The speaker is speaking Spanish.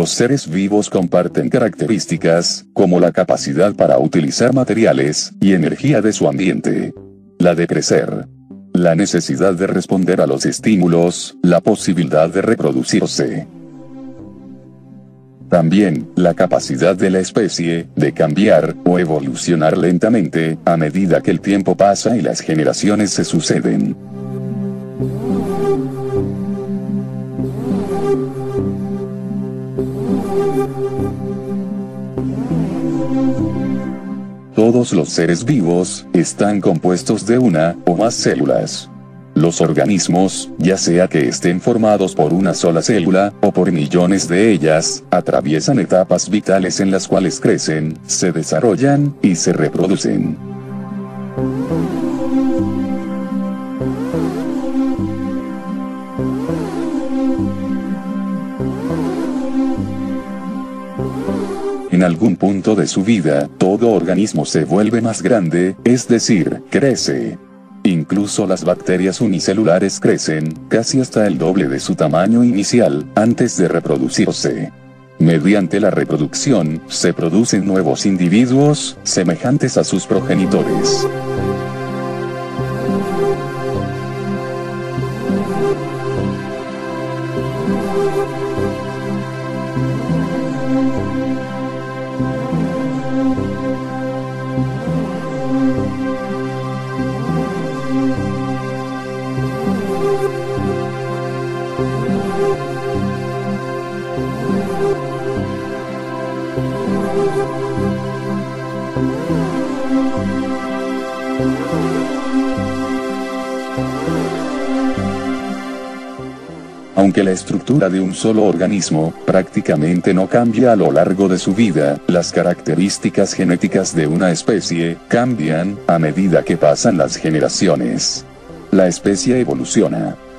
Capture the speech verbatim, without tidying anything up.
Los seres vivos comparten características, como la capacidad para utilizar materiales y energía de su ambiente, la de crecer, la necesidad de responder a los estímulos, la posibilidad de reproducirse. También, la capacidad de la especie de cambiar o evolucionar lentamente a medida que el tiempo pasa y las generaciones se suceden. Todos los seres vivos están compuestos de una o más células. Los organismos, ya sea que estén formados por una sola célula, o por millones de ellas, atraviesan etapas vitales en las cuales crecen, se desarrollan, y se reproducen. En algún punto de su vida, todo organismo se vuelve más grande, es decir, crece. Incluso las bacterias unicelulares crecen, casi hasta el doble de su tamaño inicial, antes de reproducirse. Mediante la reproducción, se producen nuevos individuos, semejantes a sus progenitores. Aunque la estructura de un solo organismo prácticamente no cambia a lo largo de su vida, las características genéticas de una especie cambian a medida que pasan las generaciones. La especie evoluciona,